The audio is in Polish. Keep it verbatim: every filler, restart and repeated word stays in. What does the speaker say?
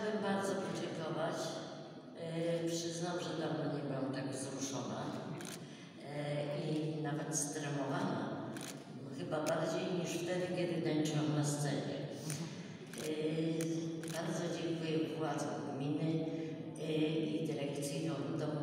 chciałabym bardzo podziękować. E, przyznam, że dawno nie byłam tak wzruszona e, i nawet stremowana. Chyba bardziej niż wtedy, kiedy tańczyłam na scenie. E, bardzo dziękuję władzom gminy e, i dyrekcji domu